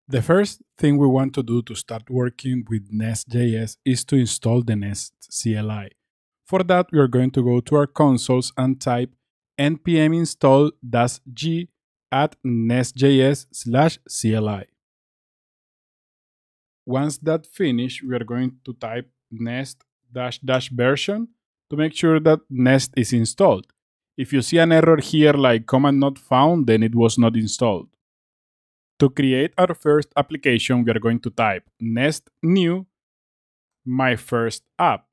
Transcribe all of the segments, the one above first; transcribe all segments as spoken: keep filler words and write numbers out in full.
The first thing we want to do to start working with NestJS is to install the Nest C L I. For that, we are going to go to our consoles and type npm install -g at nestjs slash CLI. Once that finished, we are going to type nest dash dash version to make sure that Nest is installed. If you see an error here like command not found, then it was not installed. To create our first application, we are going to type nest new my first app.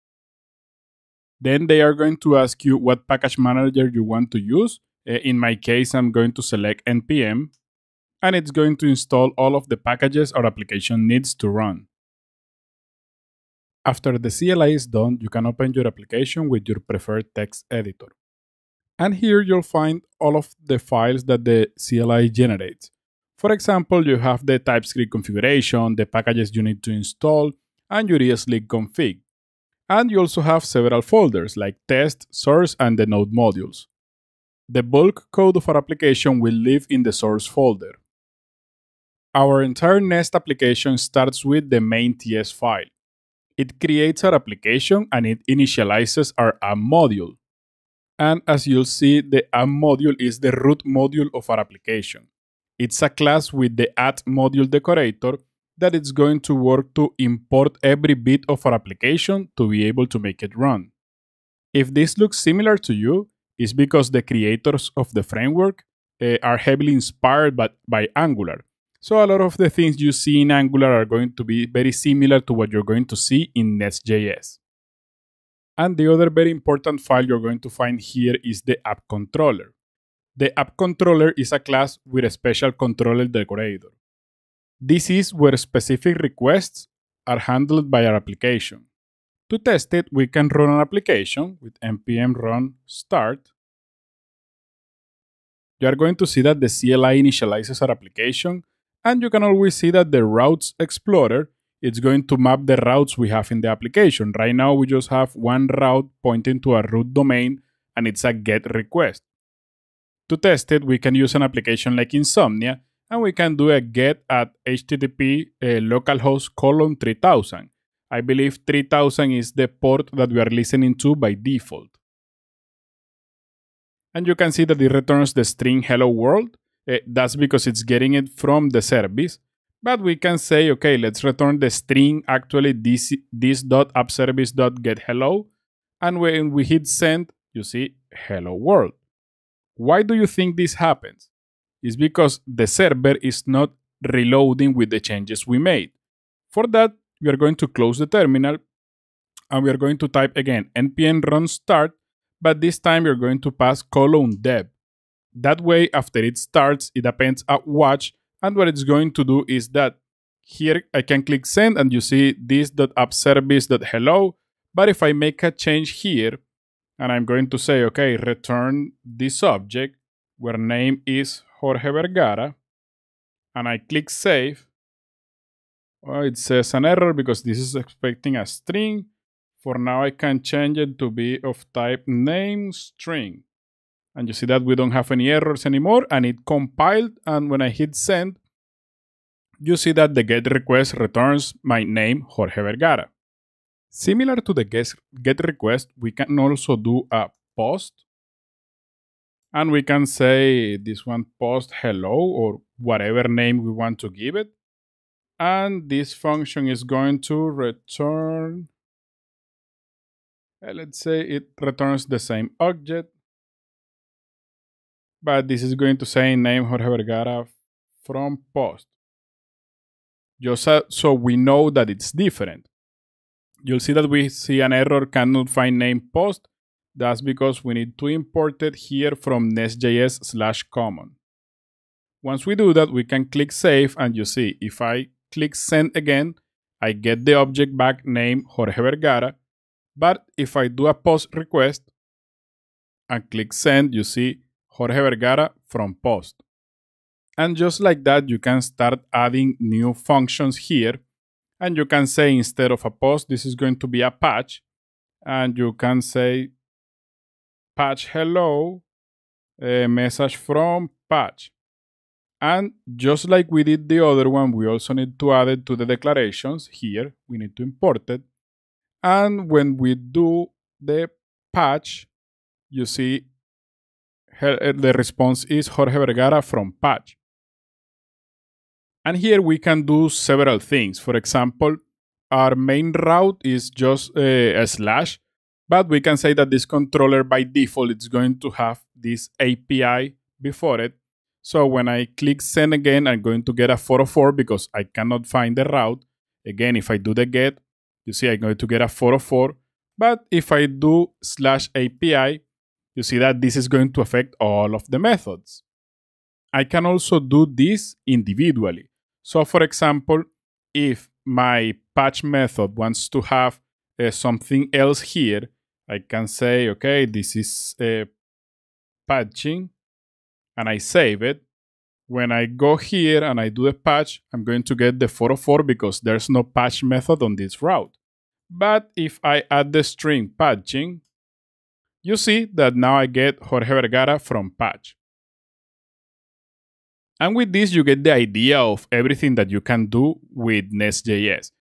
Then they are going to ask you what package manager you want to use. In my case, I'm going to select npm, and it's going to install all of the packages our application needs to run. After the C L I is done, you can open your application with your preferred text editor. And here you'll find all of the files that the C L I generates. For example, you have the TypeScript configuration, the packages you need to install, and your ESLint config. And you also have several folders like test, source, and the node modules. The bulk code of our application will live in the source folder. Our entire Nest application starts with the main.ts file. It creates our application and it initializes our app module. And as you'll see, the app module is the root module of our application. It's a class with the add module decorator that is going to work to import every bit of our application to be able to make it run. If this looks similar to you, it's because the creators of the framework uh, are heavily inspired by, by Angular. So a lot of the things you see in Angular are going to be very similar to what you're going to see in NestJS. And the other very important file you're going to find here is the app controller. The app controller is a class with a special controller decorator. This is where specific requests are handled by our application. To test it, we can run an application with npm run start. You are going to see that the C L I initializes our application, and you can always see that the routes explorer is going to map the routes we have in the application. Right now, we just have one route pointing to a root domain, and it's a GET request. To test it, we can use an application like Insomnia, and we can do a get at http uh, localhost colon three thousand. I believe three thousand is the port that we are listening to by default. And you can see that it returns the string hello world. Uh, that's because it's getting it from the service. But we can say, okay, let's return the string actually this, this.appservice.getHello. And when we hit send, you see hello world. Why do you think this happens? It's because the server is not reloading with the changes we made. For that, we are going to close the terminal and we are going to type again npm run start, but this time you're going to pass colon deb. That way, after it starts, it appends a watch, and what it's going to do is that here I can click send and you see this.appservice.hello, but if I make a change here, and I'm going to say, okay, return this object where name is Jorge Vergara, and I click save. Well, it says an error because this is expecting a string. For now, I can change it to be of type name string. And you see that we don't have any errors anymore, and it compiled, and when I hit send, you see that the GET request returns my name, Jorge Vergara. Similar to the GET request, we can also do a post. And we can say this one post hello or whatever name we want to give it. And this function is going to return, uh, let's say it returns the same object. But this is going to say name Jorge Vergara from post. Just so we know that it's different. You'll see that we see an error cannot find name post. That's because we need to import it here from nestjs slash common. Once we do that, we can click save, and you see if I click send again, I get the object back named Jorge Vergara. But if I do a post request and click send, you see Jorge Vergara from post. And just like that, you can start adding new functions here. And you can say instead of a post, this is going to be a patch. And you can say patch hello, a message from patch. And just like we did the other one, we also need to add it to the declarations. Here, we need to import it. And when we do the patch, you see her, the response is Jorge Vergara from patch. And here we can do several things. For example, our main route is just uh, a slash, but we can say that this controller by default is going to have this A P I before it. So when I click send again, I'm going to get a four oh four because I cannot find the route. Again, if I do the get, you see I'm going to get a four oh four. But if I do slash A P I, you see that this is going to affect all of the methods. I can also do this individually. So for example, if my patch method wants to have uh, something else here, I can say, okay, this is uh, patching, and I save it. When I go here and I do the patch, I'm going to get the four oh four because there's no patch method on this route. But if I add the string patching, you see that now I get Jorge Vergara from patch. And with this, you get the idea of everything that you can do with NestJS.